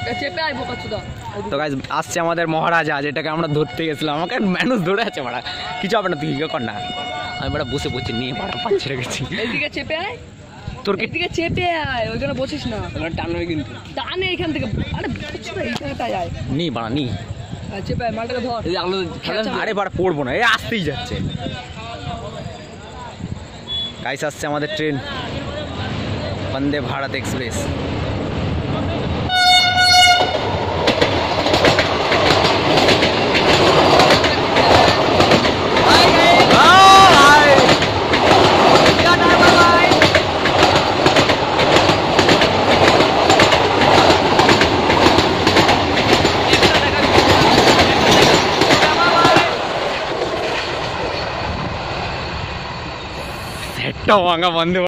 তো গাইস আসছে আমাদের মহারাজা, যেটাকে আমরা ধরতে গেছিলাম। আমাকে মানুষ ধরে আছে মারা, কিছু হবে না, তুই ইয়ে কর না। আমি বড় বসে বসে নিয়ে মারা পাচ্ছি রেখেছি। এইদিকে চেপে আয়, তোর এদিকে চেপে আয়, ওইখানে বসিস না, টানবে কিন্তু। টানে এখান থেকে। আরে এইখানটায় আয়, নি বাড়া নি, চেপে আয়, মালটাকে ধর। আরে বাড়া পড়বো না, এই আসতেই যাচ্ছে। গাইস আসছে আমাদের ট্রেন, বন্দে ভারত এক্সপ্রেস। সেটটা ভাঙা বন্ধ।